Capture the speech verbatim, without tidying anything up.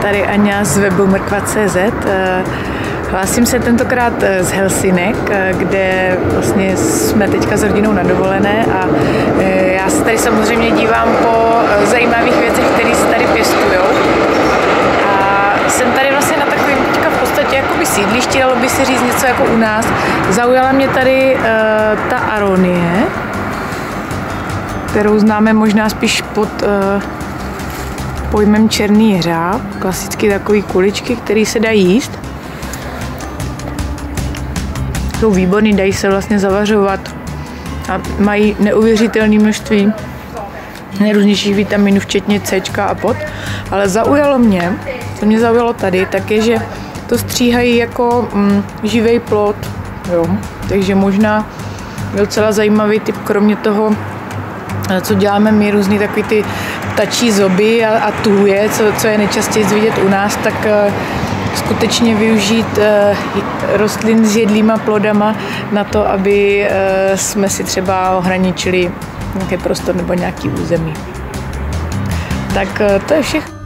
tady Aňa z webu mrkva tečka cé zet. Hlásím se tentokrát z Helsinek, kde vlastně jsme teďka s rodinou na dovolené a já se tady samozřejmě dívám po zajímavých věcech, které se tady pěstují. A jsem tady vlastně na takovém teďka v podstatě jakoby sídlišti, dalo by si říct něco jako u nás. Zaujala mě tady uh, ta aronie, kterou známe možná spíš pod uh, pojmem černý hřáb. Klasicky takový kuličky, které se dají jíst. Jsou výborný, dají se vlastně zavařovat a mají neuvěřitelné množství nejrůznějších vitaminů, včetně C a pod. Ale zaujalo mě, co mě zaujalo tady, tak je, že to stříhají jako mm, živý plod. Jo. Takže možná docela zajímavý typ, kromě toho, co děláme my, různý takový ty ptačí zoby a, a tůje, co, co je nejčastěji vidět u nás, tak uh, skutečně využít uh, rostlin s jedlýma plodama na to, aby uh, jsme si třeba ohraničili nějaký prostor nebo nějaký území. Tak uh, to je všechno.